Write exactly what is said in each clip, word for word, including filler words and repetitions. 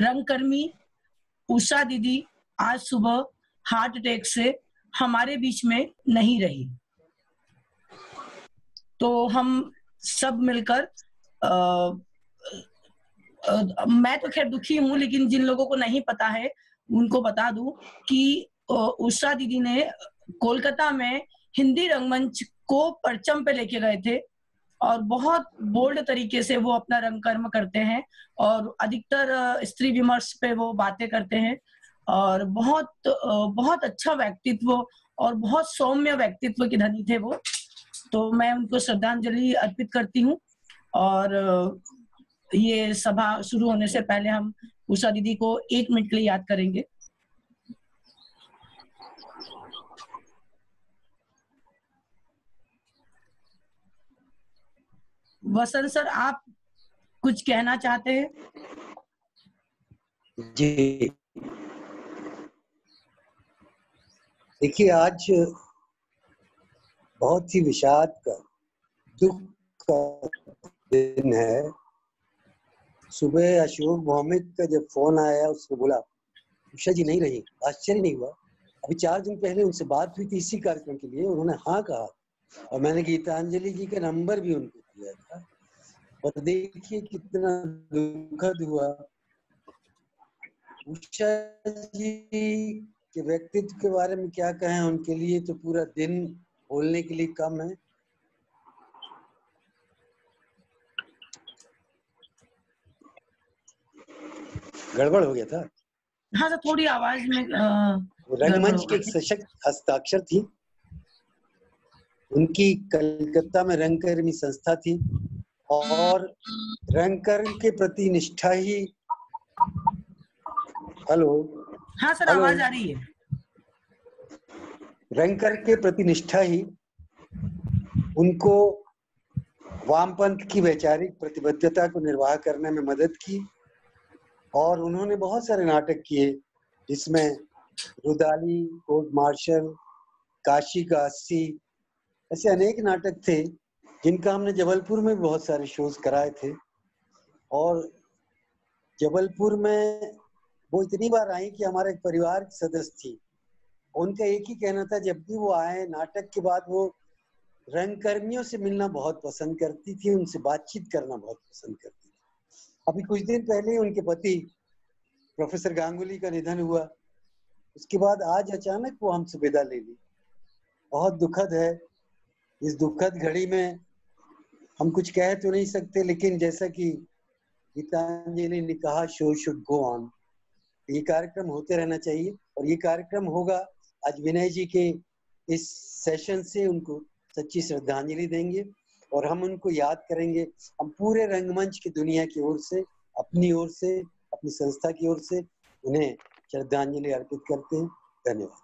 रंगकर्मी उषा दीदी आज सुबह हार्ट अटैक से हमारे बीच में नहीं रही। तो हम सब मिलकर आ, आ, मैं तो खैर दुखी हूँ, लेकिन जिन लोगों को नहीं पता है उनको बता दूं कि उषा दीदी ने कोलकाता में हिंदी रंगमंच को परचम पे लेके गए थे और बहुत बोल्ड तरीके से वो अपना रंगकर्म करते हैं और अधिकतर स्त्री विमर्श पे वो बातें करते हैं और बहुत बहुत अच्छा व्यक्तित्व और बहुत सौम्य व्यक्तित्व के धनी थे वो। तो मैं उनको श्रद्धांजलि अर्पित करती हूँ और ये सभा शुरू होने से पहले हम उषा दीदी को एक मिनट के लिए याद करेंगे। वसंत सर, आप कुछ कहना चाहते हैं? जी, देखिए आज बहुत ही विषाद का, दुख का दिन है। सुबह अशोक भौमिक का जब फोन आया, उसने बोला उषा जी नहीं रही, आश्चर्य नहीं हुआ। अभी चार दिन पहले उनसे बात हुई थी इसी कार्यक्रम के लिए, उन्होंने हाँ कहा और मैंने गीतांजलि जी का नंबर भी उनको दिया था। और देखिए कितना दुखद हुआ। उषा जी के व्यक्तित्व के बारे में क्या कहें, उनके लिए तो पूरा दिन बोलने के लिए कम है। गड़बड़ हो गया था। हाँ सर, थोड़ी आवाज में रंगमंच के एक सशक्त हस्ताक्षर थी। उनकी कलकत्ता में रंगकर्मी संस्था थी और रंगकर्म के प्रति निष्ठा ही। हेलो हाँ सर, आवाज आ रही है। रंगकर्म के प्रति निष्ठा ही उनको वामपंथ की वैचारिक प्रतिबद्धता को निर्वाह करने में मदद की और उन्होंने बहुत सारे नाटक किए, जिसमें रुदाली, कोर्ट मार्शल, काशी का अस्सी, ऐसे अनेक नाटक थे जिनका हमने जबलपुर में भी बहुत सारे शोज कराए थे। और जबलपुर में वो इतनी बार आई कि हमारा एक परिवार की सदस्य थी। उनका एक ही कहना था, जब भी वो आए नाटक के बाद वो रंगकर्मियों से मिलना बहुत पसंद करती थी, उनसे बातचीत करना बहुत पसंद करती थी। अभी कुछ दिन पहले उनके पति प्रोफेसर गांगुली का निधन हुआ। उसके बाद आज अचानक वो हमसे विदा ले ली। बहुत दुखद है। इस दुखद घड़ी में हम कुछ कह तो नहीं सकते, लेकिन जैसा कि गीतांजलि ने कहा, शो शुड गो ऑन। ये कार्यक्रम होते रहना चाहिए और ये कार्यक्रम होगा। आज विनय जी के इस सेशन से उनको सच्ची श्रद्धांजलि देंगे और हम उनको याद करेंगे। हम पूरे रंगमंच की दुनिया की ओर से, अपनी ओर से, अपनी संस्था की ओर से उन्हें श्रद्धांजलि अर्पित करते हैं। धन्यवाद।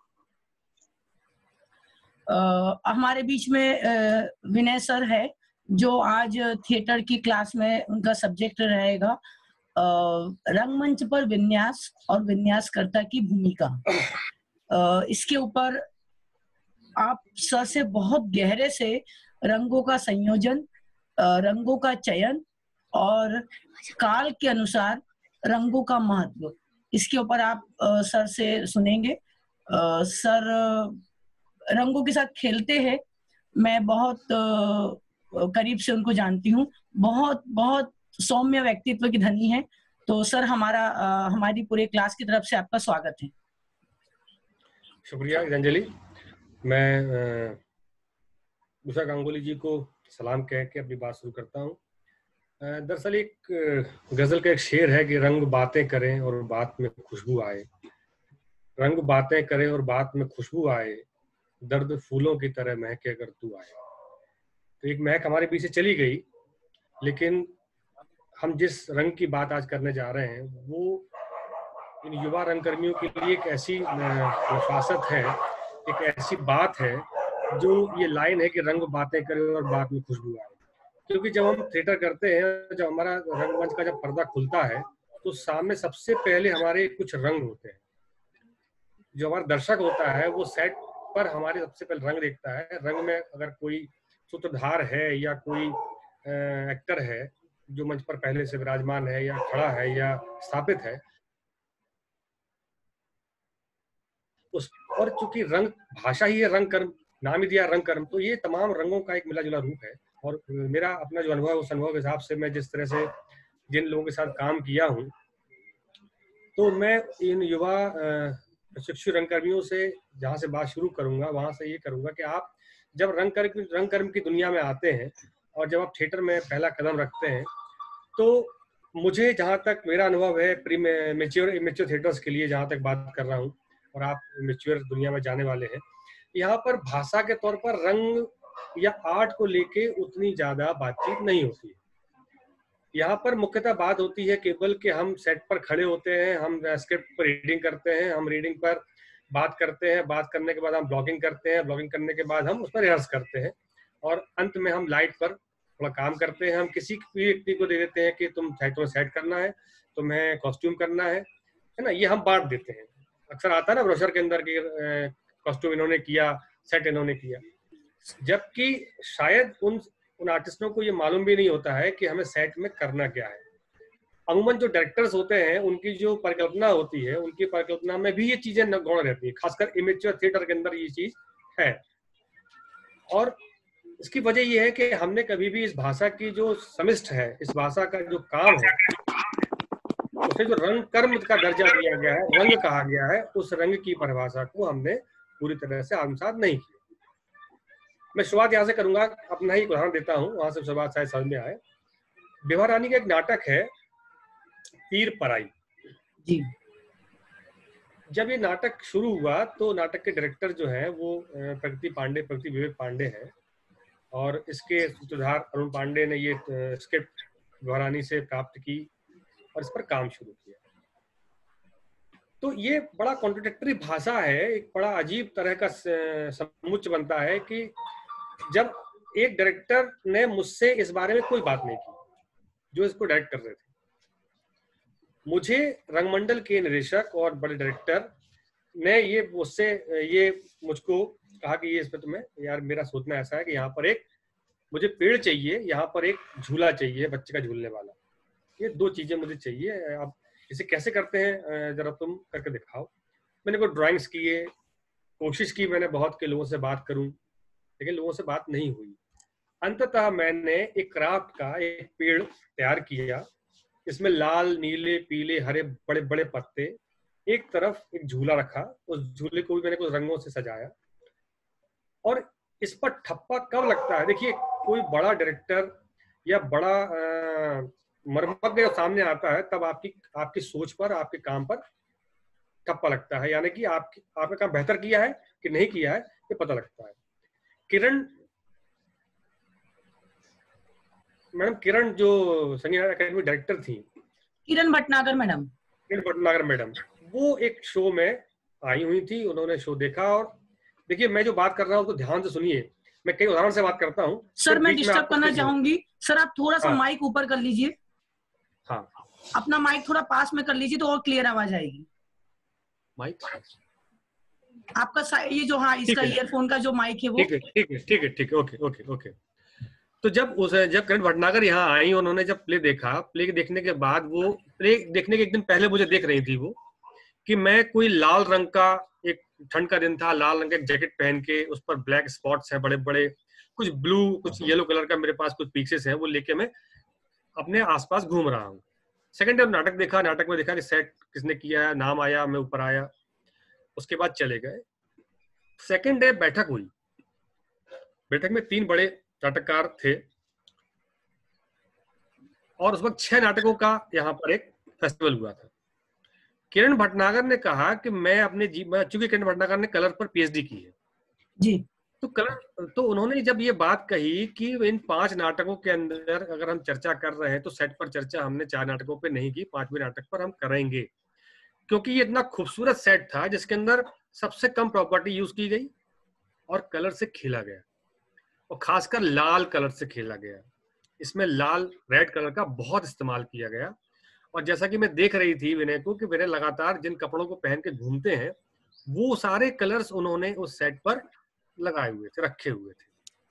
uh, हमारे बीच में uh, विनय सर है, जो आज थिएटर की क्लास में उनका सब्जेक्ट रहेगा uh, रंगमंच पर विन्यास और विन्यासकर्ता की भूमिका। uh, इसके ऊपर आप सर से बहुत गहरे से रंगों का संयोजन, रंगों का चयन और काल के अनुसार रंगों का महत्व, इसके ऊपर आप सर से सुनेंगे। सर रंगों के साथ खेलते हैं। मैं बहुत करीब से उनको जानती हूँ। बहुत बहुत सौम्य व्यक्तित्व की धनी है। तो सर, हमारा हमारी पूरे क्लास की तरफ से आपका स्वागत है। शुक्रिया गीतांजलि। मैं उषा गांगुली जी को सलाम कह के अपनी बात शुरू करता हूँ। दरअसल एक गजल का एक शेर है कि रंग बातें करें और बात में खुशबू आए, रंग बातें करें और बात में खुशबू आए, दर्द फूलों की तरह महके अगर तू आए। तो एक महक हमारे पीछे चली गई, लेकिन हम जिस रंग की बात आज करने जा रहे हैं वो इन युवा रंगकर्मियों के लिए एक ऐसी नफासत है, एक ऐसी बात है जो ये लाइन है कि रंग बातें करें और बात में खुशबू आए। क्योंकि जब हम थिएटर करते हैं, जब हमारा रंगमंच का जब पर्दा खुलता है तो सामने सबसे पहले हमारे कुछ रंग होते हैं। जो हमारा दर्शक होता है वो सेट पर हमारे सबसे पहले रंग देखता है। रंग में अगर कोई सूत्रधार है या कोई एक्टर है जो मंच पर पहले से विराजमान है या खड़ा है या स्थापित है, उस और चूंकि रंग भाषा ही है, रंग कर्म नाम ही दिया रंग कर्म, तो ये तमाम रंगों का एक मिला जुला रूप है। और मेरा अपना जो अनुभव है उस अनुभव के हिसाब से मैं जिस तरह से जिन लोगों के साथ काम किया हूँ, तो मैं इन युवा प्रशिक्षु रंगकर्मियों से जहाँ से बात शुरू करूंगा वहां से ये करूंगा कि आप जब रंग कर्म रंग कर्म की दुनिया में आते हैं और जब आप थिएटर में पहला कदम रखते हैं, तो मुझे जहाँ तक मेरा अनुभव है प्री मेच्योर इमेच्योर थिएटर्स के लिए जहाँ तक बात कर रहा हूँ, और आप मेच्योर दुनिया में जाने वाले हैं, यहाँ पर भाषा के तौर पर रंग या आर्ट को लेके उतनी ज्यादा बातचीत नहीं होती है। यहाँ पर मुख्यतः बात होती है केवल कि हम सेट पर खड़े होते हैं, हम स्क्रिप्ट पर रीडिंग करते हैं, हम रीडिंग पर बात करते हैं, बात करने के बाद हम ब्लॉगिंग करते हैं, ब्लॉगिंग करने के बाद हम उस पर रिहर्स करते हैं, और अंत में हम लाइट पर थोड़ा काम करते हैं। हम किसी भी व्यक्ति को दे देते हैं कि तुम थिएटर में सेट करना है, तुम्हें कॉस्ट्यूम करना है, है ना, ये हम बांट देते हैं। अक्सर आता है ना ब्रोशर के अंदर कि कॉस्ट्यूम इन्होंने किया, सेट इन्होंने किया, जबकि शायद उन उन आर्टिस्टों को ये मालूम भी नहीं होता है कि हमें सेट में करना क्या है। अमूमन जो डायरेक्टर्स होते हैं उनकी जो परिकल्पना होती है, उनकी परिकल्पना में भी ये चीजें गौण रहती है, खासकर इमेच्योर थिएटर के अंदर ये चीज है। और इसकी वजह ये है कि हमने कभी भी इस भाषा की जो समिष्ट है, इस भाषा का जो काम है, उसे जो रंग कर्म का दर्जा दिया गया है, रंग कहा गया है, उस रंग की परिभाषा को हमने पूरी तरह से आत्मसात नहीं किया। मैं शुरुआत यहाँ से करूंगा, अपना ही उदाहरण देता हूँ, वहां से शुरुआत शायद समझ में आए। विभा रानी का एक नाटक है तीर पराई जी। जब ये नाटक शुरू हुआ तो नाटक के डायरेक्टर जो है वो प्रगति पांडे प्रगति विवेक पांडे हैं, और इसके सूत्रधार अरुण पांडे ने ये स्क्रिप्ट विभा रानी से प्राप्त की और इस पर काम शुरू किया। तो ये बड़ा कॉन्ट्रोडिक्टरी भाषा है, एक बड़ा अजीब तरह का समुच्चय बनता है कि जब एक डायरेक्टर ने मुझसे इस बारे में कोई बात नहीं की, जो इसको डायरेक्ट कर रहे थे, मुझे रंगमंडल के निदेशक और बड़े डायरेक्टर ने ये मुझसे ये मुझको कहा कि ये इसमें तुम्हें यार मेरा सोचना ऐसा है कि यहाँ पर एक मुझे पेड़ चाहिए, यहाँ पर एक झूला चाहिए बच्चे का झूलने वाला, ये दो चीजें मुझे चाहिए, अब इसे कैसे करते हैं जरा तुम करके दिखाओ। मैंने कोई ड्राइंग्स किए, कोशिश की मैंने बहुत के लोगों से बात करूं, लेकिन लोगों से बात नहीं हुई। अंततः मैंने एक क्राफ्ट का एक पेड़ तैयार किया, इसमें लाल नीले पीले हरे बड़े बड़े पत्ते, एक तरफ एक झूला रखा, उस झूले को भी मैंने कुछ रंगों से सजाया, और इस पर ठप्पा कब लगता है, देखिए कोई बड़ा डायरेक्टर या बड़ा आ, मर्मज्ञ जब सामने आता है तब आपकी आपकी सोच पर, आपके काम पर ठप्पा लगता है, यानी कि आपकी आपने काम बेहतर किया है कि नहीं किया है ये पता लगता है। किरण मैडम, किरण जो संगीत अकेडमी डायरेक्टर थी, किरण भटनागर मैडम, किरण भटनागर मैडम, वो एक शो में आई हुई थी, उन्होंने शो देखा, और देखिए मैं जो बात कर रहा हूँ तो ध्यान से सुनिए, मैं कई उदाहरण से बात करता हूँ। सर मैं डिस्टर्ब करना चाहूंगी, सर आप थोड़ा सा माइक ऊपर कर लीजिए, हाँ अपना माइक थोड़ा पास में कर लीजिए तो और क्लियर आवाज आएगी। माइक आपका ये जो, हाँ इसका ईयरफोन का जो माइक है वो ठीक है ठीक है ठीक है ठीक है ओके ओके ओके। तो जब उस जब किरण भटनागर यहाँ आई, उन्होंने जब प्ले देखा, प्ले देखने के बाद वो प्ले देखने के एक दिन पहले मुझे देख रही थी वो कि मैं कोई लाल रंग का, एक ठंड का दिन था, लाल रंग का जैकेट पहन के उस पर ब्लैक स्पॉट्स हैं बड़े बड़े, कुछ ब्लू कुछ येलो कलर का मेरे पास कुछ पीसेस हैं, वो लेके मैं अपने आसपास घूम रहा हूँ। सेकंड टाइम नाटक देखा, नाटक में देखा कि सेट किसने किया है, नाम आया, मैं ऊपर आया, उसके बाद चले गए। सेकंड डे बैठक हुई, बैठक में तीन बड़े नाटककार थे और उस वक्त छह नाटकों का यहाँ पर एक फेस्टिवल हुआ था। किरण भटनागर ने कहा कि मैं अपने जीवन, चूंकि किरण भटनागर ने कलर पर पीएचडी की है जी, तो कलर, तो उन्होंने जब ये बात कही कि इन पांच नाटकों के अंदर अगर हम चर्चा कर रहे हैं तो सेट पर चर्चा हमने चार नाटकों पे नहीं की, पांचवें नाटक पर हम करेंगे, क्योंकि ये इतना खूबसूरत सेट था जिसके अंदर सबसे कम प्रॉपर्टी यूज की गई और कलर से खेला गया, और खासकर लाल कलर से खेला गया। इसमें लाल रेड कलर का बहुत इस्तेमाल किया गया, और जैसा कि मैं देख रही थी विनय को कि विनय लगातार जिन कपड़ों को पहन के घूमते हैं वो सारे कलर्स उन्होंने उस सेट पर लगाए हुए थे, रखे हुए थे।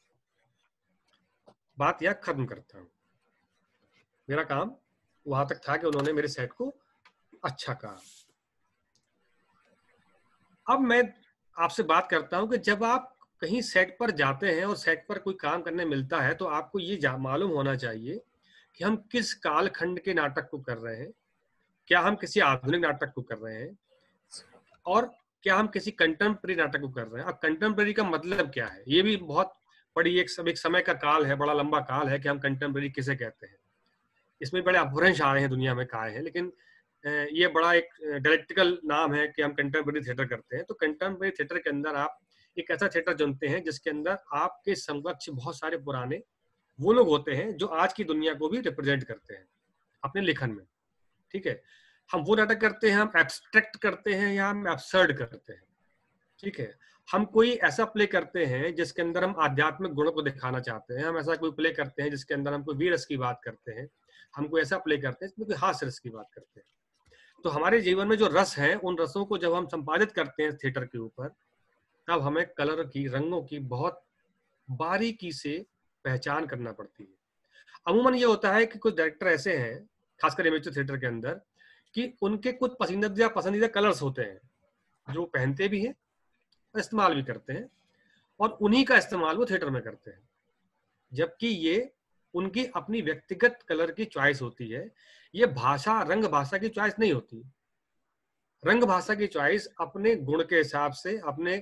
बात यह खत्म करता हूं, मेरा काम वहां तक था कि उन्होंने मेरे सेट को अच्छा कहा। अब मैं आपसे बात करता हूं कि जब आप कहीं सेट पर जाते हैं और सेट पर कोई काम करने मिलता है, तो आपको ये मालूम होना चाहिए कि हम किस कालखंड के नाटक को कर रहे हैं, क्या हम किसी आधुनिक नाटक को कर रहे हैं, और क्या हम किसी कंटेम्प्रेरी नाटक को कर रहे हैं। अब कंटेम्प्रेरी का मतलब क्या है, ये भी बहुत बड़ी एक सब एक समय का काल है, बड़ा लंबा काल है कि हम कंटेम्प्रेरी किसे कहते हैं। इसमें बड़े अपभ्रंश आए हैं दुनिया में कहा है, लेकिन ये बड़ा एक डायलेक्टिकल नाम है कि हम कंटेम्प्रेरी थिएटर करते हैं। तो कंटेम्प्रेरी थिएटर के अंदर आप एक ऐसा थिएटर चुनते हैं जिसके अंदर आपके समकक्ष बहुत सारे पुराने वो लोग होते हैं जो आज की दुनिया को भी रिप्रेजेंट करते हैं अपने लेखन में। ठीक है, हम वो नाटक करते हैं, हम एब्स्ट्रैक्ट करते हैं या हम एब्सर्ड करते हैं। ठीक है, हम कोई ऐसा प्ले करते हैं जिसके अंदर हम आध्यात्मिक गुणों को दिखाना चाहते हैं, हम ऐसा कोई प्ले करते हैं जिसके अंदर हम कोई वीर रस की बात करते हैं, हम कोई ऐसा प्ले करते हैं जिसमें कोई हास्य रस की बात करते हैं। तो हमारे जीवन में जो रस है, उन रसों को जब हम संपादित करते हैं थिएटर के ऊपर, तब हमें कलर की, रंगों की बहुत बारीकी से पहचान करना पड़ती है। अमूमन ये होता है कि कुछ डायरेक्टर ऐसे हैं, खासकर एमेच्योर थिएटर के अंदर, कि उनके कुछ पसंदीदा पसंदीदा कलर्स होते हैं जो पहनते भी हैं, इस्तेमाल भी करते हैं, और उन्हीं का इस्तेमाल वो थिएटर में करते हैं, जबकि ये उनकी अपनी व्यक्तिगत कलर की चॉइस होती है। ये भाषा, रंग भाषा की चॉइस नहीं होती। रंग भाषा की चॉइस अपने गुण के हिसाब से, अपने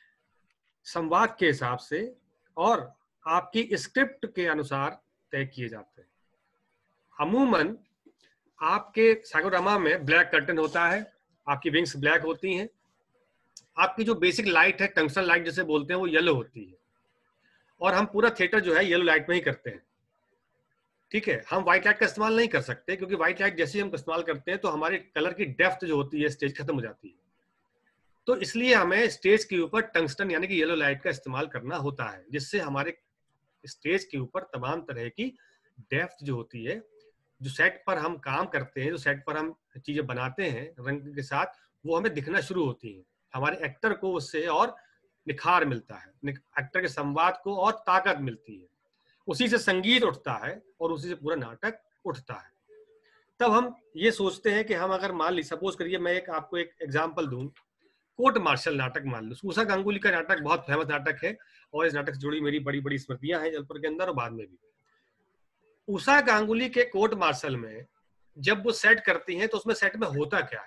संवाद के हिसाब से और आपकी स्क्रिप्ट के अनुसार तय किए जाते हैं। अमूमन आपके साइकोड्रामा में ब्लैक कर्टन होता है, आपकी विंग्स ब्लैक होती हैं, आपकी जो बेसिक लाइट है, टंगस्टन लाइट जिसे बोलते हैं, वो येलो होती है, और हम पूरा थिएटर जो है येलो लाइट में ही करते हैं। ठीक है, हम व्हाइट लाइट का इस्तेमाल नहीं कर सकते, क्योंकि व्हाइट लाइट जैसे ही हम इस्तेमाल करते हैं तो हमारे कलर की डेप्थ जो होती है स्टेज खत्म हो जाती है। तो इसलिए हमें स्टेज के ऊपर टंगस्टन यानी कि येलो लाइट का इस्तेमाल करना होता है, जिससे हमारे स्टेज के ऊपर तमाम तरह की डेप्थ जो होती है, जो सेट पर हम काम करते हैं, जो सेट पर हम चीजें बनाते हैं रंग के साथ, वो हमें दिखना शुरू होती है। हमारे एक्टर को उससे और निखार मिलता है, एक्टर के संवाद को और ताकत मिलती है, उसी से संगीत उठता है और उसी से पूरा नाटक उठता है। तब हम ये सोचते हैं कि हम अगर मान ली, सपोज करिए मैं एक आपको एक एग्जांपल दूं, कोर्ट मार्शल नाटक मान लो। उषा गांगुली का नाटक बहुत फेमस नाटक है, और इस नाटक से जुड़ी मेरी बड़ी बड़ी स्मृतियां हैं जलपुर के अंदर और बाद में भी। उषा गांगुली के कोर्ट मार्शल में जब वो सेट करती हैं तो उसमें सेट में होता क्या है?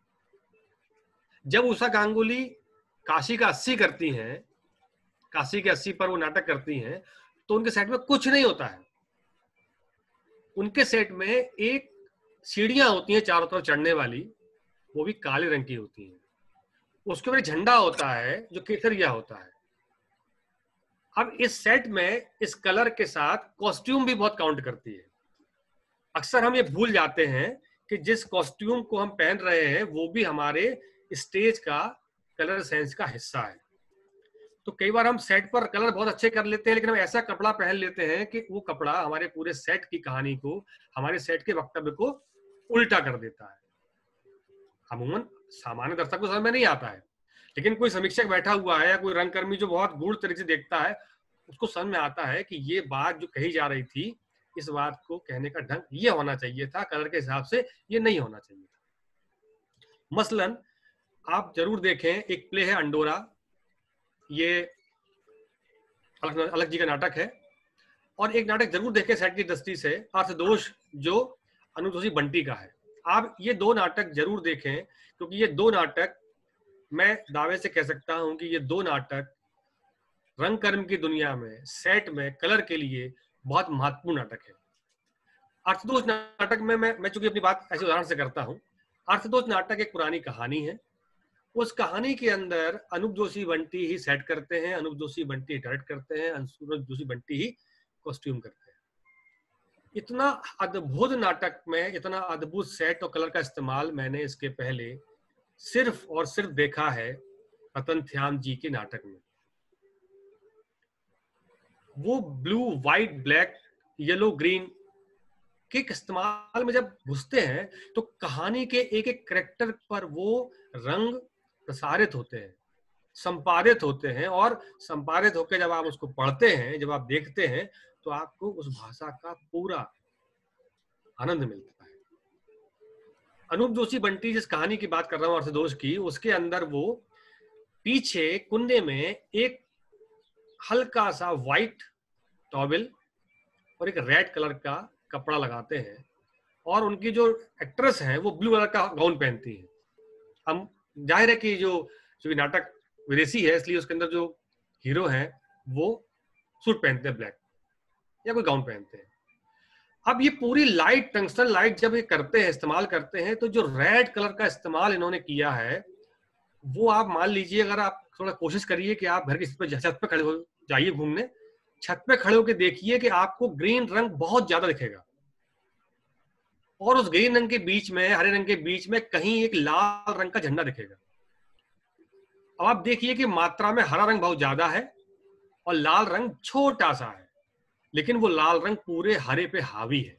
जब उषा गांगुली काशी का अस्सी करती हैं, काशी के अस्सी पर वो नाटक करती हैं, तो उनके सेट में कुछ नहीं होता है। उनके सेट में एक सीढ़ियां होती हैं चारों तरफ चढ़ने वाली, वो भी काले रंग की होती हैं। उसके ऊपर झंडा होता है जो केसरिया होता है। अब इस सेट में इस कलर के साथ कॉस्ट्यूम भी बहुत काउंट करती है। अक्सर हम ये भूल जाते हैं कि जिस कॉस्ट्यूम को हम पहन रहे हैं वो भी हमारे स्टेज का कलर सेंस का हिस्सा है। तो कई बार हम सेट पर कलर बहुत अच्छे कर लेते हैं, लेकिन हम ऐसा कपड़ा पहन लेते हैं कि वो कपड़ा हमारे पूरे सेट की कहानी को, हमारे सेट के वक्तव्य को उल्टा कर देता है। अमूमन सामान्य दर्शक को समझ में नहीं आता है, लेकिन कोई समीक्षक बैठा हुआ है या कोई रंगकर्मी जो बहुत गूढ़ तरीके से देखता है, उसको समझ में आता है कि ये बात जो कही जा रही थी, इस बात को कहने का ढंग ये होना चाहिए था, कलर के हिसाब से ये नहीं होना चाहिए था। मसलन आप जरूर देखें, एक प्ले है अंडोरा, ये अलग अलग जी का नाटक है, और एक नाटक जरूर देखें सेट की दृष्टि से, अर्थदोष, जो अनूप जोशी बंटी का है। आप ये दो नाटक जरूर देखें, क्योंकि ये दो नाटक, मैं दावे से कह सकता हूं कि ये दो नाटक रंगकर्म की दुनिया में सेट में कलर के लिए बहुत महत्वपूर्ण नाटक है। अर्थदोष नाटक में मैं मैं चूंकि अपनी बात ऐसे उदाहरण से करता हूं, अर्थदोष नाटक एक पुरानी कहानी है। उस कहानी के अंदर अनूप जोशी बंटी ही सेट करते हैं, अनूप जोशी बंटी डायरेक्ट करते हैं, अनूप जोशी बंटी ही कॉस्ट्यूम करते हैं। इतना अद्भुत नाटक में इतना अद्भुत सेट और कलर का इस्तेमाल मैंने इसके पहले सिर्फ और सिर्फ देखा है रतन श्याम जी के नाटक में। वो blue, white, black, yellow, green के इस्तेमाल में जब घुसते हैं तो कहानी के एक एक कैरेक्टर पर वो रंग प्रसारित होते हैं, संपादित होते हैं, और संपादित होकर जब आप उसको पढ़ते हैं, जब आप देखते हैं, तो आपको उस भाषा का पूरा आनंद मिलता है। अनूप जोशी बंटी जिस कहानी की बात कर रहा हूँ अर्थदोष की, उसके अंदर वो पीछे कुंडे में एक हल्का सा व्हाइट टॉवेल और एक रेड कलर का कपड़ा लगाते हैं, और उनकी जो एक्ट्रेस है वो ब्लू कलर का गाउन पहनती है। हम जाहिर है कि जो जो नाटक विदेशी है, इसलिए उसके अंदर जो हीरो है वो सूट पहनते हैं ब्लैक, या कोई गाउन पहनते हैं। अब ये पूरी लाइट, टंगस्टन लाइट जब ये करते हैं, इस्तेमाल करते हैं, तो जो रेड कलर का इस्तेमाल इन्होंने किया है वो आप मान लीजिए, अगर आप थोड़ा कोशिश करिए कि आप घर की छत पे खड़े हो जाइए घूमने, छत पे खड़े होकर देखिए कि आपको ग्रीन रंग बहुत ज्यादा दिखेगा, और उस ग्रीन रंग के बीच में, हरे रंग के बीच में कहीं एक लाल रंग का झंडा दिखेगा। अब आप देखिए कि मात्रा में हरा रंग बहुत ज्यादा है और लाल रंग छोटा सा है, लेकिन वो लाल रंग पूरे हरे पे हावी है।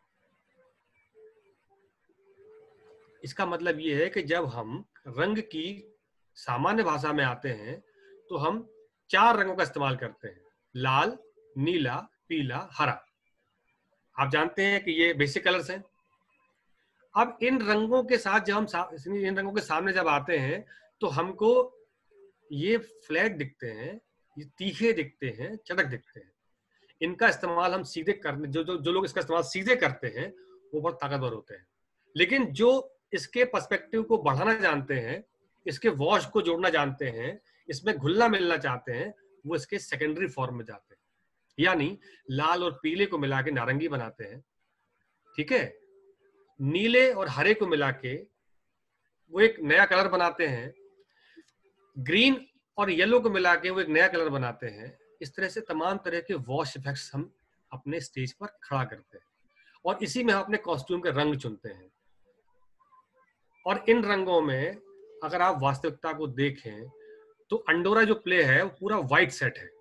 इसका मतलब ये है कि जब हम रंग की सामान्य भाषा में आते हैं तो हम चार रंगों का इस्तेमाल करते हैं, लाल, नीला, पीला, हरा। आप जानते हैं कि ये बेसिक कलर्स हैं। अब इन रंगों के साथ जब हम इन रंगों के सामने जब आते हैं तो हमको ये फ्लैट दिखते हैं, ये तीखे दिखते हैं, चटक दिखते हैं। इनका इस्तेमाल हम सीधे करने, जो जो जो लोग इसका इस्तेमाल सीधे करते हैं वो बहुत ताकतवर होते हैं, लेकिन जो इसके पर्सपेक्टिव को बढ़ाना जानते हैं, इसके वॉश को जोड़ना जानते हैं, इसमें घुलना मिलना चाहते हैं, वो इसके सेकेंडरी फॉर्म में जाते हैं, यानी लाल और पीले को मिला के नारंगी बनाते हैं, ठीक है, नीले और हरे को मिला के वो एक नया कलर बनाते हैं, ग्रीन और येलो को मिला के वो एक नया कलर बनाते हैं। इस तरह से तमाम तरह के वॉश इफेक्ट्स हम अपने स्टेज पर खड़ा करते हैं, और इसी में हम अपने कॉस्ट्यूम के रंग चुनते हैं। और इन रंगों में अगर आप वास्तविकता को देखें तो अंडोरा जो प्ले है वो पूरा व्हाइट सेट है।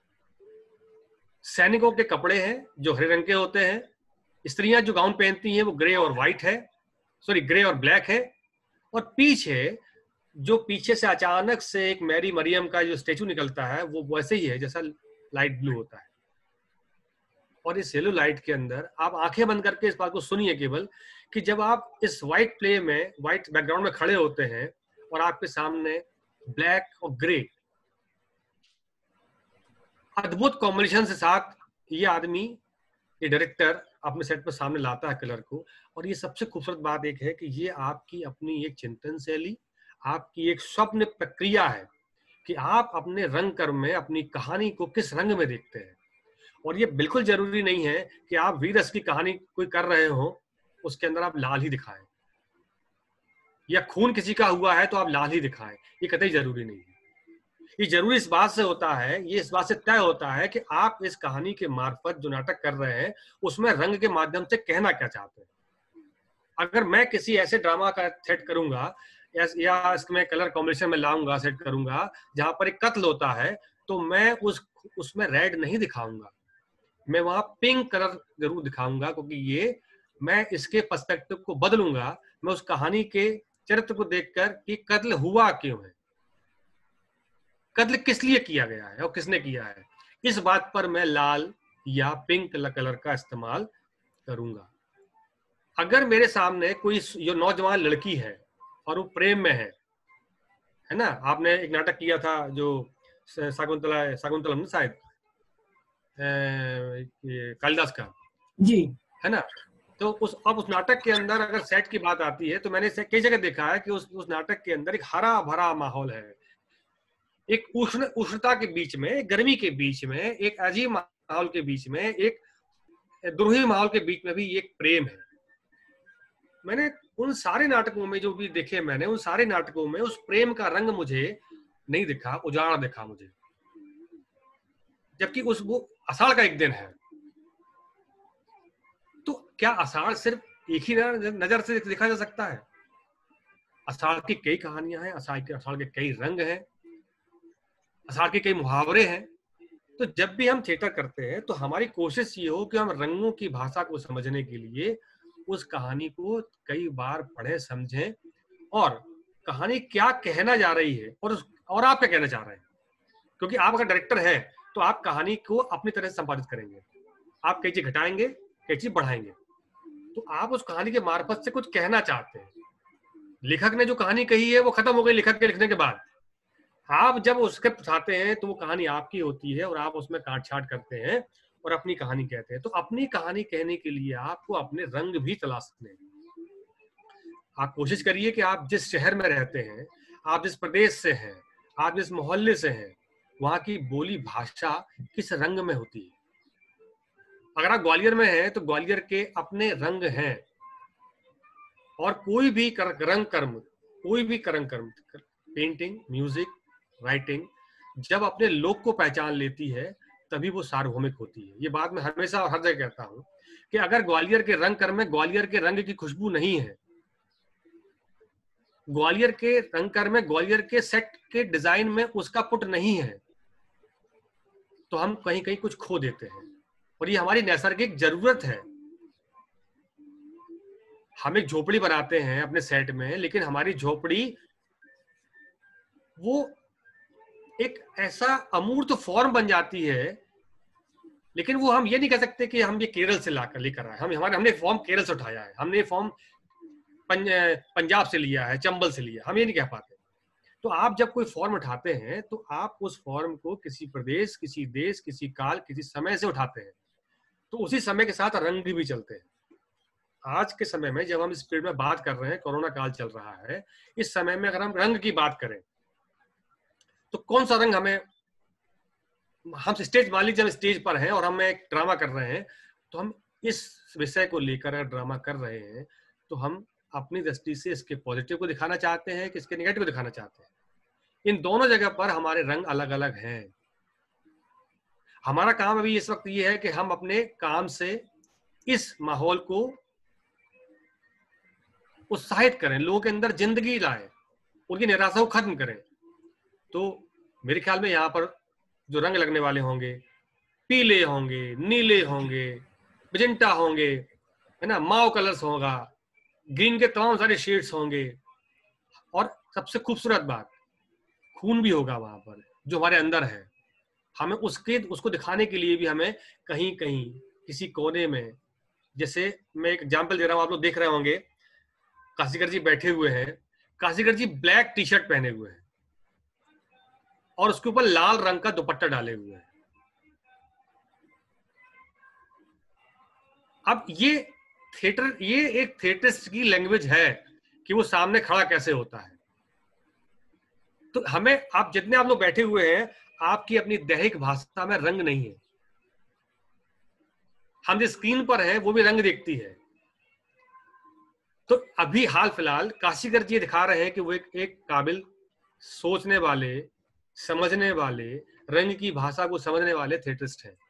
सैनिकों के कपड़े हैं जो हरे रंग के होते हैं, स्त्रियां जो गाउन पहनती हैं वो ग्रे और व्हाइट है, सॉरी ग्रे और ब्लैक है, और पीछे जो पीछे से अचानक से एक मैरी मरियम का जो स्टेचू निकलता है वो वैसे ही है जैसा लाइट ब्लू होता है। और इस येलो लाइट के अंदर आप आंखें बंद करके इस बात को सुनिए केवल कि जब आप इस व्हाइट प्ले में, व्हाइट बैकग्राउंड में खड़े होते हैं और आपके सामने ब्लैक और ग्रे अद्भुत कॉम्बिनेशन के साथ ये आदमी, ये डायरेक्टर अपने सेट पर सामने लाता है कलर को। और ये सबसे खूबसूरत बात एक है कि ये आपकी अपनी एक चिंतन शैली, आपकी एक स्वप्न प्रक्रिया है कि आप अपने रंग कर्म में अपनी कहानी को किस रंग में देखते हैं। और ये बिल्कुल जरूरी नहीं है कि आप वीरस की कहानी कोई कर रहे हो उसके अंदर आप लाल ही दिखाएं, या खून किसी का हुआ है तो आप लाल ही दिखाएं, ये कतई जरूरी नहीं है। ये जरूरी इस बात से होता है, ये इस बात से तय होता है कि आप इस कहानी के मार्फत जो नाटक कर रहे हैं उसमें रंग के माध्यम से कहना क्या चाहते हैं। अगर मैं किसी ऐसे ड्रामा का सेट करूंगा या, या इसमें कलर कॉम्बिनेशन में लाऊंगा, सेट करूंगा जहां पर एक कत्ल होता है, तो मैं उस उसमें रेड नहीं दिखाऊंगा, मैं वहां पिंक कलर जरूर दिखाऊंगा, क्योंकि ये मैं इसके पर्सपेक्टिव को बदलूंगा। मैं उस कहानी के चरित्र को देखकर कि कत्ल हुआ क्यों है, कत्ल किस लिए किया गया है और किसने किया है, इस बात पर मैं लाल या पिंक कलर का इस्तेमाल करूंगा। अगर मेरे सामने कोई जो नौजवान लड़की है और वो प्रेम में है, है ना, आपने एक नाटक किया था जो शकुंतला शकुंतलम शायद कालिदास का, जी, है ना, तो उस अब उस नाटक के अंदर अगर सेट की बात आती है तो मैंने कई जगह देखा है कि उस उस नाटक के अंदर एक हरा भरा माहौल है, एक उष्ण उष्णता के बीच में, गर्मी के बीच में, एक अजीब माहौल के बीच में, एक दुरूही माहौल के बीच में भी एक प्रेम है। मैंने उन सारे नाटकों में जो भी देखे मैंने उन सारे नाटकों में उस प्रेम का रंग मुझे नहीं दिखा, उजाड़ दिखा मुझे, जबकि उस वो आषाढ़ का एक दिन है। तो क्या आषाढ़ सिर्फ एक ही नजर से देखा जा सकता है? आषाढ़ की कई कहानियां हैं, आषाढ़ के आषाढ़ के कई रंग हैं, आषाढ़ के कई मुहावरे हैं। तो जब भी हम थिएटर करते हैं तो हमारी कोशिश ये हो कि हम रंगों की भाषा को समझने के लिए उस कहानी को कई बार पढ़ें, समझें, और कहानी क्या कहना जा रही है और उस, और आप क्या कहना चाह रहे हैं। क्योंकि आप अगर डायरेक्टर हैं तो आप कहानी को अपनी तरह से संपादित करेंगे, आप कई चीज घटाएंगे, कई चीज बढ़ाएंगे, तो आप उस कहानी के मार्फत से कुछ कहना चाहते हैं। लेखक ने जो कहानी कही है वो खत्म हो गई लेखक के लिखने के बाद, आप जब उसके उठाते हैं तो वो कहानी आपकी होती है और आप उसमें काट छाट करते हैं और अपनी कहानी कहते हैं। तो अपनी कहानी कहने के लिए आपको अपने रंग भी तलाशने हैं। आप कोशिश करिए कि आप जिस शहर में रहते हैं, आप जिस प्रदेश से हैं, आप जिस मोहल्ले से हैं, वहां की बोली भाषा किस रंग में होती है। अगर आप ग्वालियर में हैं तो ग्वालियर के अपने रंग हैं, और कोई भी कर, रंग कर्म कोई भी करंग कर्म पेंटिंग, म्यूजिक, राइटिंग जब अपने लोग को पहचान लेती है तभी वो सार्वभौमिक होती है। ये बात मैं हमेशा और हर जगह कहता हूं कि अगर ग्वालियर के रंग कर्म में ग्वालियर के रंग की खुशबू नहीं है, ग्वालियर के रंग कर्म में ग्वालियर के सेट के डिजाइन में उसका पुट नहीं है, तो हम कहीं कहीं कुछ खो देते हैं। और ये हमारी नैसर्गिक जरूरत है। हम एक झोपड़ी बनाते हैं अपने सेट में, लेकिन हमारी झोपड़ी वो एक ऐसा अमूर्त फॉर्म बन जाती है, लेकिन वो हम ये नहीं कह सकते कि हम ये केरल से लाकर लेकर आए। हम हमारे हमने फॉर्म केरल से उठाया है, हमने फॉर्म पंज, पंजाब से लिया है, चंबल से लिया, हम ये नहीं कह पाते। तो आप जब कोई फॉर्म उठाते हैं तो आप उस फॉर्म को किसी प्रदेश, किसी देश, किसी काल, किसी समय से उठाते हैं, तो उसी समय के साथ रंग भी चलते हैं। आज के समय में जब हम इस पीरियड में बात कर रहे हैं, कोरोना काल चल रहा है, इस समय में अगर हम रंग की बात करें तो कौन सा रंग हमें, हम स्टेज मान लीजिए हम स्टेज पर हैं और हम एक ड्रामा कर रहे हैं, तो हम इस विषय को लेकर अगर ड्रामा कर रहे हैं तो हम अपनी दृष्टि से इसके पॉजिटिव को दिखाना चाहते हैं कि इसके नेगेटिव को दिखाना चाहते हैं। इन दोनों जगह पर हमारे रंग अलग अलग हैं। हमारा काम अभी इस वक्त ये है कि हम अपने काम से इस माहौल को उत्साहित करें, लोगों के अंदर जिंदगी लाएं, उनकी निराशा को खत्म करें। तो मेरे ख्याल में यहाँ पर जो रंग लगने वाले होंगे, पीले होंगे, नीले होंगे, मजेंटा होंगे, है ना, माओ कलर्स होगा, ग्रीन के तमाम सारे शेड्स होंगे, और सबसे खूबसूरत बात, खून भी होगा वहां पर जो हमारे अंदर है। हमें उसके उसको दिखाने के लिए भी हमें कहीं कहीं किसी कोने में, जैसे मैं एक एग्जाम्पल दे रहा हूं, आप लोग देख रहे होंगे काशीगर जी बैठे हुए हैं, Kashigar ji black T shirt पहने हुए हैं और उसके ऊपर लाल रंग का दुपट्टा डाले हुए हैं। अब ये थिएटर, ये एक थिएटरिस्ट की लैंग्वेज है कि वो सामने खड़ा कैसे होता है। तो हमें, आप जितने आप लोग बैठे हुए हैं, आपकी अपनी दैहिक भाषा में रंग नहीं है। हम जो स्क्रीन पर हैं वो भी रंग देखती है। तो अभी हाल फिलहाल काशीगर जी दिखा रहे हैं कि वो एक, एक काबिल, सोचने वाले, समझने वाले, रंग की भाषा को समझने वाले थिएटरिस्ट हैं।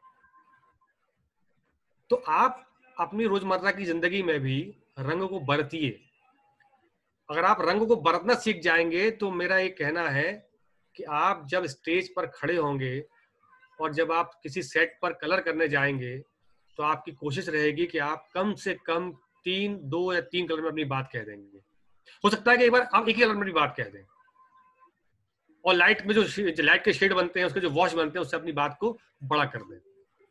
तो आप अपनी रोजमर्रा की जिंदगी में भी रंग को बरतिए। अगर आप रंग को बरतना सीख जाएंगे तो मेरा ये कहना है कि आप जब स्टेज पर खड़े होंगे और जब आप किसी सेट पर कलर करने जाएंगे तो आपकी कोशिश रहेगी कि आप कम से कम तीन, दो या तीन कलर में अपनी बात कह देंगे। हो सकता है कि एक बार आप एक ही कलर में अपनी बात कह दें, और लाइट में जो लाइट के शेड बनते हैं, उसके जो वॉश बनते हैं, उससे अपनी बात को बड़ा कर दें,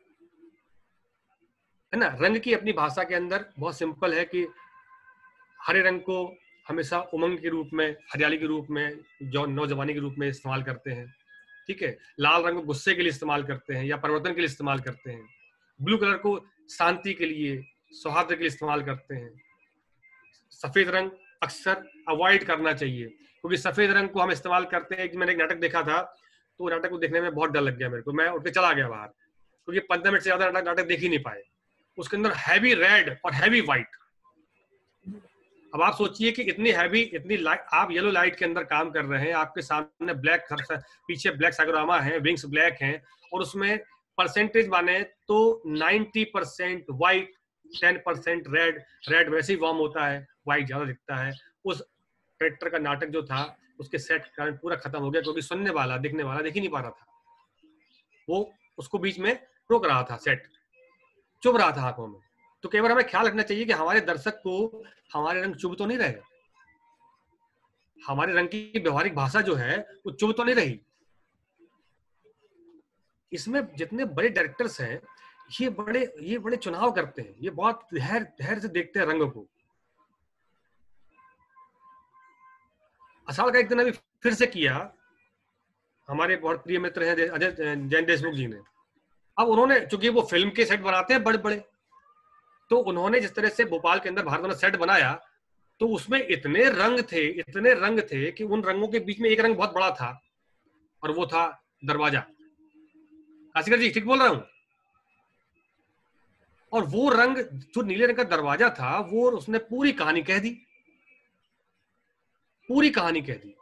है ना। रंग की अपनी भाषा के अंदर बहुत सिंपल है कि हरे रंग को हमेशा उमंग के रूप में, हरियाली के रूप में, जो नौजवानी के रूप में इस्तेमाल करते हैं, ठीक है। लाल रंग को गुस्से के लिए इस्तेमाल करते हैं या परिवर्तन के लिए इस्तेमाल करते हैं। ब्लू कलर को शांति के लिए, सौहार्द के लिए इस्तेमाल करते हैं। सफेद रंग अक्सर अवॉइड करना चाहिए, क्योंकि सफेद रंग को हम इस्तेमाल करते हैं। मैंने एक नाटक देखा था, तो नाटक को देखने में बहुत डर लग गया मेरे को, मैं उठ के चला गया बाहर, क्योंकि पंद्रह मिनट से ज्यादा नाटक देख ही नहीं पाए। उसके अंदर हैवी रेड और हैवी व्हाइट। अब आप सोचिए कि इतनी हैवी, इतनी लाइट, आप येलो लाइट के अंदर काम कर रहे हैं, आपके सामने ब्लैक, पीछे ब्लैक साइकोरामा है, विंग्स ब्लैक हैं, और उसमें परसेंटेज माने तो नब्बे परसेंट व्हाइट, दस परसेंट रेड। रेड वैसे ही वार्म होता है, व्हाइट ज्यादा दिखता है। उस कैरेक्टर का नाटक जो था, उसके सेट का पूरा खत्म हो गया, क्योंकि सुनने वाला, देखने वाला देख ही नहीं पा रहा था। वो उसको बीच में रोक रहा था, सेट चुभ रहा था आंखों में। तो कई बार हमें ख्याल रखना चाहिए कि हमारे दर्शक को हमारे रंग चुभ तो नहीं रहे, हमारे रंग की व्यवहारिक भाषा जो है वो चुभ तो नहीं रही। इसमें जितने बड़े डायरेक्टर्स हैं, ये बड़े ये बड़े चुनाव करते हैं, ये बहुत धैर्य धैर्य से देखते हैं रंग को। असाल का एक दिन अभी फिर से किया, हमारे बहुत प्रिय मित्र हैं अजय जैन देशमुख जी ने। अब उन्होंने, चूंकि वो फिल्म के सेट बनाते हैं बड़े बड़े, तो उन्होंने जिस तरह से भोपाल के अंदर भारत में सेट बनाया, तो उसमें इतने रंग थे, इतने रंग थे कि उन रंगों के बीच में एक रंग बहुत बड़ा था और वो था दरवाजा। काशीकर जी ठीक बोल रहा हूं? और वो रंग जो नीले रंग का दरवाजा था, वो उसने पूरी कहानी कह दी, पूरी कहानी कह दी,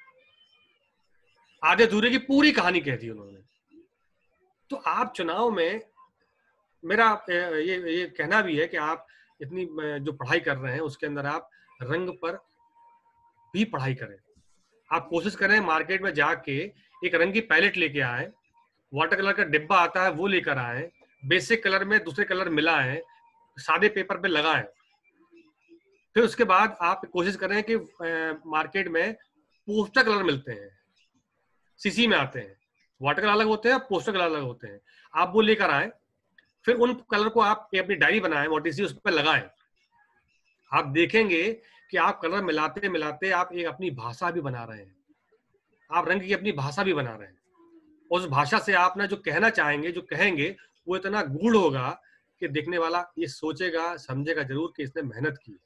आधे अधूरे की पूरी कहानी कह दी उन्होंने। तो आप चुनाव में, मेरा ये ये कहना भी है कि आप इतनी जो पढ़ाई कर रहे हैं उसके अंदर आप रंग पर भी पढ़ाई करें। आप कोशिश करें मार्केट में जाके एक रंग की पैलेट लेके आए, वाटर कलर का डिब्बा आता है वो लेकर आए, बेसिक कलर में दूसरे कलर मिलाएं, सादे पेपर पे लगाएं। फिर उसके बाद आप कोशिश करें कि मार्केट में पोस्टर कलर मिलते हैं, सीसी में आते हैं, वाटर कलर अलग होते हैं, पोस्टर कलर अलग होते हैं, आप वो लेकर आए। फिर उन कलर को आप अपनी डायरी बनाएं, मोटी सी, उस पर लगाएं। आप देखेंगे कि आप कलर मिलाते मिलाते आप एक अपनी भाषा भी बना रहे हैं, आप रंग की अपनी भाषा भी बना रहे हैं। उस भाषा से आप ना जो कहना चाहेंगे, जो कहेंगे, वो इतना गूढ़ होगा कि देखने वाला ये सोचेगा, समझेगा जरूर कि इसने मेहनत की।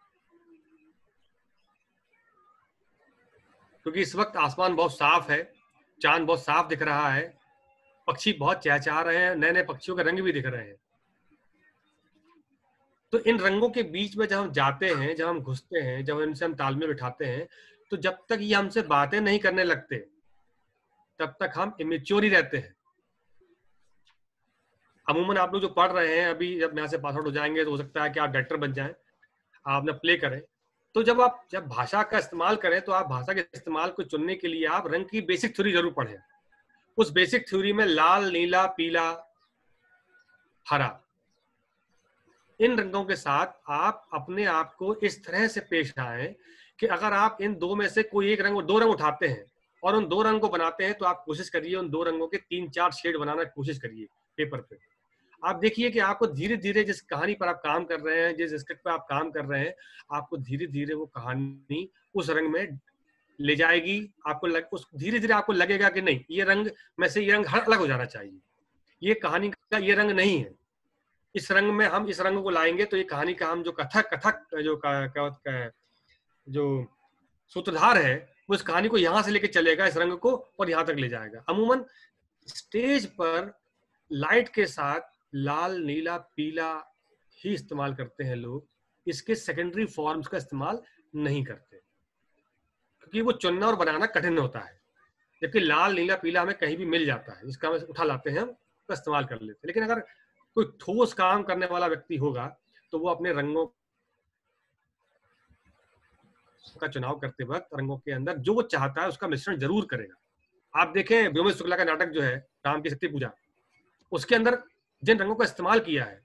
क्योंकि इस वक्त आसमान बहुत साफ है, चांद बहुत साफ दिख रहा है, पक्षी बहुत चहचहा रहे हैं, नए नए पक्षियों के रंग भी दिख रहे हैं। तो इन रंगों के बीच में जब हम जाते हैं, जब हम घुसते हैं, जब इनसे हम तालमेल बिठाते हैं, तो जब तक ये हमसे बातें नहीं करने लगते तब तक हम इमेच्योर ही रहते हैं। अमूमन आप लोग जो पढ़ रहे हैं, अभी जब यहाँ से पास आउट हो जाएंगे तो हो सकता है कि आप डायरेक्टर बन जाएं, आप अपना प्ले करें। तो जब आप जब भाषा का इस्तेमाल करें तो आप भाषा के इस्तेमाल को चुनने के लिए आप रंग की बेसिक थ्योरी जरूर पढ़ें। उस बेसिक थ्योरी में लाल, नीला, पीला, हरा, इन रंगों के साथ आप अपने आप को इस तरह से पेश आए कि अगर आप इन दो में से कोई एक रंग, दो रंग उठाते हैं और उन दो रंग को बनाते हैं, तो आप कोशिश करिए उन दो रंगों के तीन चार शेड बनाना कोशिश करिए पेपर पे। आप देखिए कि आपको धीरे धीरे जिस कहानी पर आप काम कर रहे हैं, जिस स्क्रिप्ट पर आप काम कर रहे हैं, आपको धीरे धीरे वो कहानी उस रंग में ले जाएगी। आपको लग, उस धीरे धीरे आपको लगेगा कि नहीं, ये रंग में से ये रंग हर अलग हो जाना चाहिए, ये कहानी का ये रंग नहीं है, इस रंग में हम इस रंग को लाएंगे तो ये कहानी का हम जो कथक कथक जो का, का, का, जो सूत्रधार है वो इस कहानी को यहाँ से लेके चलेगा, इस रंग को, और यहाँ तक ले जाएगा। अमूमन स्टेज पर लाइट के साथ लाल, नीला, पीला ही इस्तेमाल करते हैं लोग, इसके सेकेंडरी फॉर्म्स का इस्तेमाल नहीं करते, क्योंकि वो चुनना और बनाना कठिन होता है। जबकि लाल, नीला, पीला हमें कहीं भी मिल जाता है, इसका हम उठा लाते हैं, हम उसका इस्तेमाल कर लेते हैं। लेकिन अगर कोई ठोस काम करने वाला व्यक्ति होगा तो वो अपने रंगों का चुनाव करते वक्त रंगों के अंदर जो वो चाहता है उसका मिश्रण जरूर करेगा। आप देखें व्योमेश शुक्ला का नाटक जो है राम की शक्ति पूजा, उसके अंदर जिन रंगों का इस्तेमाल किया है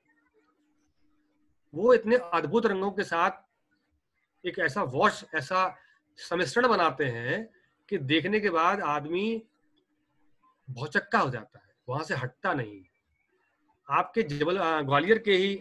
वो इतने अद्भुत रंगों के साथ एक ऐसा वॉश, ऐसा सम्मिश्रण बनाते हैं कि देखने के बाद आदमी भौचक्का हो जाता है, वहां से हटता नहीं। आपके जबल ग्वालियर के ही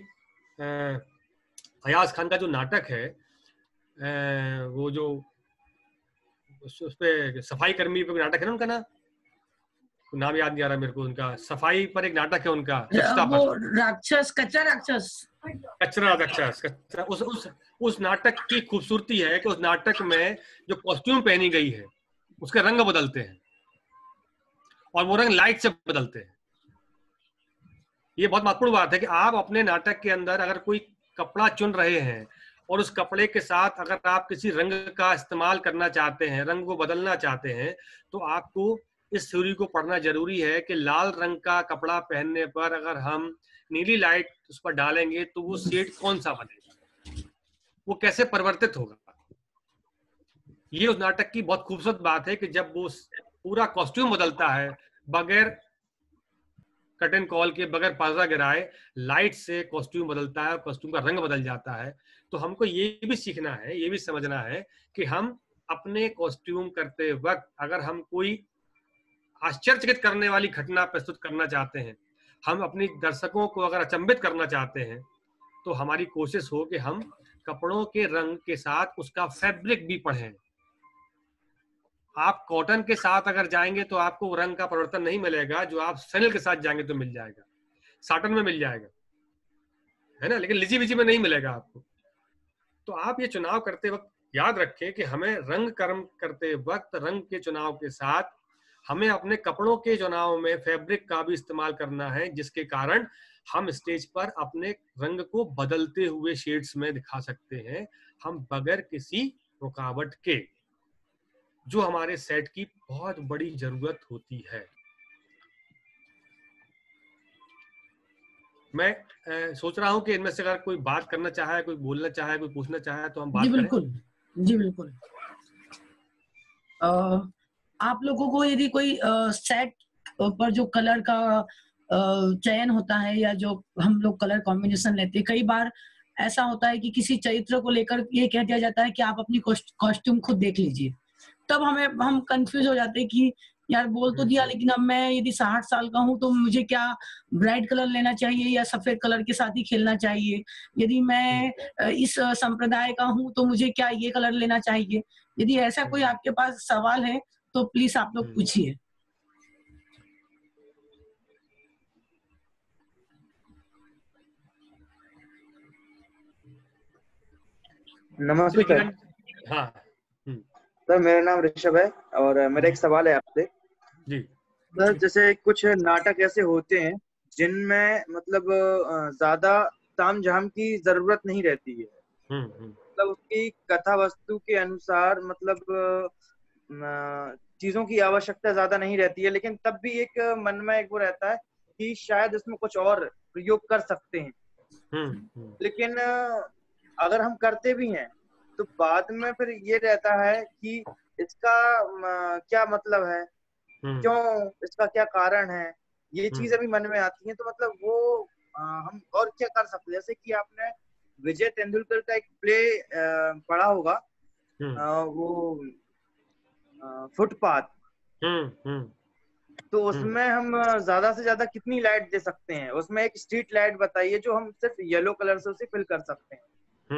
अयाज खान का जो नाटक है, वो जो उस पे सफाई कर्मी पे नाटक है ना, उनका ना नाम याद नहीं आ रहा मेरे को, उनका सफाई पर एक नाटक है उनका, वो राक्षस, कच्चा राक्षस, कचरा राक्षस, कचरा। उस उस उस नाटक की खूबसूरती है कि उस नाटक में जो कॉस्ट्यूम पहनी गई है उसके रंग बदलते हैं और वो रंग लाइट से बदलते हैं। ये बहुत महत्वपूर्ण बात है कि आप अपने नाटक के अंदर अगर कोई कपड़ा चुन रहे हैं और उस कपड़े के साथ अगर आप किसी रंग का इस्तेमाल करना चाहते हैं, रंग को बदलना चाहते हैं, तो आपको इस थ्योरी को पढ़ना जरूरी है कि लाल रंग का कपड़ा पहनने पर अगर हम नीली लाइट उस पर डालेंगे तो वो शेड कौन सा बनेगा, वो कैसे परिवर्तित होगा। ये उस नाटक की बहुत खूबसूरत बात है कि जब वो पूरा कॉस्ट्यूम बदलता है बगैर कर्टन कॉल के, बगैर पर्दा गिराए, लाइट से कॉस्ट्यूम बदलता है और कॉस्ट्यूम का रंग बदल जाता है। तो हमको ये भी सीखना है, ये भी समझना है कि हम अपने कॉस्ट्यूम करते वक्त अगर हम कोई आश्चर्यचकित करने वाली घटना प्रस्तुत करना चाहते हैं, हम अपने दर्शकों को अगर अचंभित करना चाहते हैं, तो हमारी कोशिश हो कि हम कपड़ों के रंग के साथ उसका फैब्रिक भी पढ़ें। आप कॉटन के साथ अगर जाएंगे तो आपको रंग का परिवर्तन नहीं मिलेगा, जो आप फेनल के साथ जाएंगे तो मिल जाएगा, साटन में मिल जाएगा, है ना, लेकिन लिजी विजी में नहीं मिलेगा आपको। तो आप ये चुनाव करते वक्त याद रखें कि हमें रंग कर्म करते वक्त रंग के चुनाव के साथ हमें अपने कपड़ों के चुनाव में फैब्रिक का भी इस्तेमाल करना है, जिसके कारण हम स्टेज पर अपने रंग को बदलते हुए शेड्स में दिखा सकते हैं, हम बगैर किसी रुकावट के, जो हमारे सेट की बहुत बड़ी जरूरत होती है। मैं आ, सोच रहा हूं कि इनमें से अगर कोई बात करना चाहे, कोई बोलना चाहे, कोई पूछना चाहे तो हम बात जी करें। बिल्कुल, जी बिल्कुल। आ, आप लोगों को यदि कोई आ, सेट पर जो कलर का चयन होता है या जो हम लोग कलर कॉम्बिनेशन लेते हैं, कई बार ऐसा होता है कि किसी चरित्र को लेकर ये कह दिया जाता है कि आप अपनी कॉस्ट्यूम खुद देख लीजिए, तब हमें हम कंफ्यूज हो जाते हैं कि यार बोल तो दिया, लेकिन अब मैं यदि साठ साल का हूं तो मुझे क्या ब्राइट कलर लेना चाहिए या सफेद कलर के साथ ही खेलना चाहिए, यदि मैं इस संप्रदाय का हूं तो मुझे क्या ये कलर लेना चाहिए। यदि ऐसा कोई आपके पास सवाल है तो प्लीज आप लोग पूछिए। नमस्ते सर। हाँ सर, मेरा नाम ऋषभ है और मेरा एक सवाल है आपसे। जी सर, जैसे कुछ नाटक ऐसे होते हैं जिनमें मतलब ज्यादा तामझाम की जरूरत नहीं रहती है, मतलब उसकी कथा वस्तु के अनुसार मतलब चीजों की आवश्यकता ज्यादा नहीं रहती है, लेकिन तब भी एक मन में एक वो रहता है कि शायद उसमें कुछ और प्रयोग कर सकते हैं। लेकिन अगर हम करते भी हैं तो बाद में फिर ये रहता है कि इसका क्या मतलब है, क्यों, इसका क्या कारण है, ये चीज अभी मन में आती है। तो मतलब वो आ, हम और क्या कर सकते हैं। जैसे कि आपने विजय तेंदुलकर का एक प्ले पढ़ा होगा, आ, वो आ, फुटपाथ, तो उसमें हम ज्यादा से ज्यादा कितनी लाइट दे सकते हैं। उसमें एक स्ट्रीट लाइट बताइए जो हम सिर्फ येलो कलर से उसे फिल कर सकते हैं।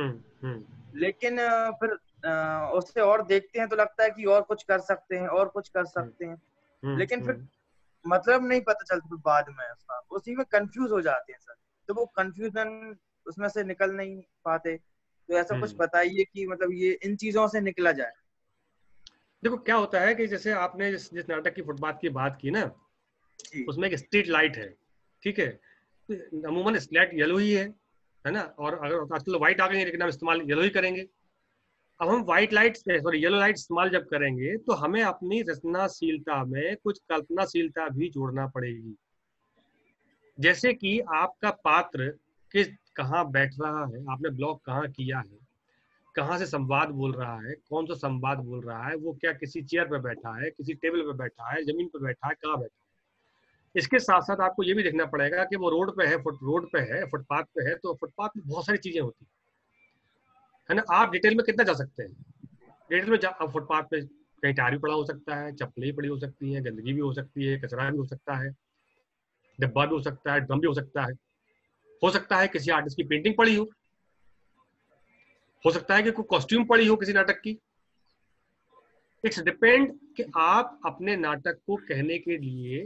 लेकिन फिर उससे और देखते हैं तो लगता है कि और कुछ कर सकते हैं, और कुछ कर सकते हैं, लेकिन फिर मतलब नहीं पता चलता, फिर बाद में उसका उसी में कंफ्यूज हो जाते हैं सर। तो वो कंफ्यूजन उसमें से निकल नहीं पाते। तो ऐसा कुछ बताइए कि मतलब ये इन चीजों से निकला जाए। देखो क्या होता है कि जैसे आपने जिस, जिस नाटक की फुटपाथ की बात की ना, उसमें एक स्ट्रीट लाइट है, ठीक है, अमूमन स्लेट येलो ही है है ना, और अगर आजकल व्हाइट आ गई लेकिन हम इस्तेमाल येलो ही करेंगे। अब हम white light sorry yellow light इस्तेमाल जब करेंगे तो हमें अपनी रचनाशीलता में कुछ कल्पनाशीलता भी जोड़ना पड़ेगी। जैसे कि आपका पात्र किस कहाँ बैठ रहा है, आपने ब्लॉक कहाँ किया है, कहाँ से संवाद बोल रहा है, कौन सा संवाद बोल रहा है, वो क्या किसी चेयर पे बैठा है, किसी टेबल पे बैठा है, जमीन पे बैठा है, कहाँ बैठा है। इसके साथ साथ आपको ये भी देखना पड़ेगा कि वो रोड पे है, फुट रोड पे है, फुटपाथ पे है, तो फुटपाथ में बहुत सारी चीजें होती है ना। आप डिटेल में कितना जा सकते हैं, डिटेल में जा, फुटपाथ पे कहीं टायर भी पड़ा हो सकता है, चप्पलें भी पड़ी हो सकती है, गंदगी भी हो सकती है, कचरा भी हो सकता है, डब्बा भी हो सकता है, ड्रम भी हो सकता है हो सकता है किसी आर्टिस्ट की पेंटिंग पड़ी हो हो सकता है कि कोई कॉस्ट्यूम पड़ी हो किसी नाटक की। इट्स डिपेंड कि आप अपने नाटक को कहने के लिए,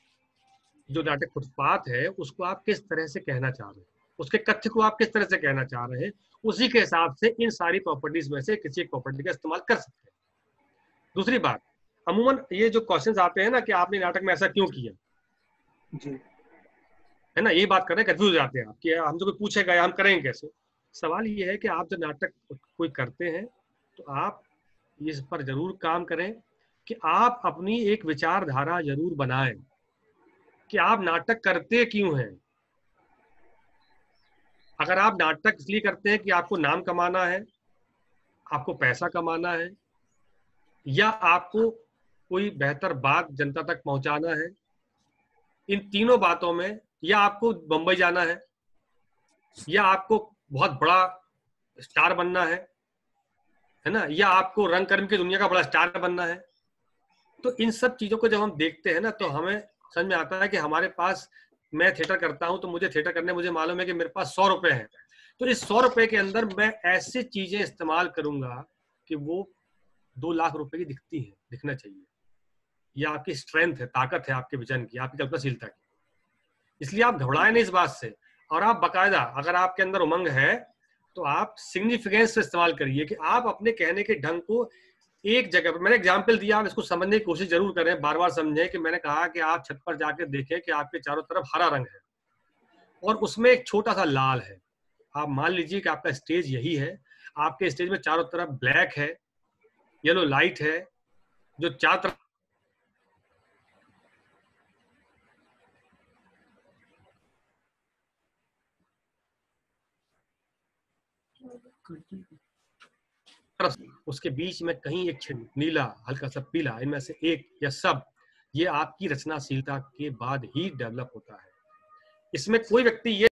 जो नाटक फुटपाथ है उसको आप किस तरह से कहना चाह रहे हैं, उसके कथ्य को आप किस तरह से कहना चाह रहे हैं, उसी के हिसाब से इन सारी प्रॉपर्टीज में से किसी एक प्रॉपर्टी का इस्तेमाल कर सकते हैं। दूसरी बात, अमूमन ये जो क्वेश्चंस आते हैं ना कि आपने नाटक में ऐसा क्यों किया जी, है ना, ये बात कर रहे हैं, कंफ्यूज हो जाते हैं आप कि हमसे कोई पूछेगा हम करेंगे कैसे। सवाल ये है कि आप जब नाटक कोई करते हैं तो आप इस पर जरूर काम करें कि आप अपनी एक विचारधारा जरूर बनाएं कि आप नाटक करते क्यों हैं। अगर आप नाटक इसलिए करते हैं कि आपको नाम कमाना है, आपको पैसा कमाना है, या आपको कोई बेहतर बात जनता तक पहुंचाना है, इन तीनों बातों में, या आपको बंबई जाना है, या आपको बहुत बड़ा स्टार बनना है है ना, या आपको रंग कर्म की दुनिया का बड़ा स्टार बनना है, तो इन सब चीजों को जब हम देखते हैं ना तो हमें समझ में आता है कि हमारे पास, मैं थिएटर करता हूं तो मुझे थिएटर करने मुझे मालूम है कि मेरे पास सौ रुपए हैं, तो इस सौ रुपए के अंदर मैं ऐसी चीजें इस्तेमाल करूंगा कि वो दो लाख रुपए की दिखती है, दिखना चाहिए। ये आपकी स्ट्रेंथ है, ताकत है आपके विजन की, आपकी कल्पनाशीलता की। इसलिए आप घबराएं नहीं इस बात से, और आप बकायदा, अगर आपके अंदर उमंग है तो आप सिग्निफिकेंस से इस्तेमाल करिए कि आप अपने कहने के ढंग को एक जगह पर, मैंने एग्जाम्पल दिया, आप इसको समझने की कोशिश जरूर करें, बार बार समझें कि मैंने कहा कि आप छत पर जाकर देखें कि आपके चारों तरफ हरा रंग है और उसमें एक छोटा सा लाल है। आप मान लीजिए कि आपका स्टेज यही है, आपके स्टेज में चारों तरफ ब्लैक है, येलो लाइट है, जो चारों तरफ उसके बीच में कहीं एक छिन नीला, हल्का सा पीला, इनमें से एक या सब, ये आपकी रचनाशीलता के बाद ही डेवलप होता है। इसमें कोई व्यक्ति ये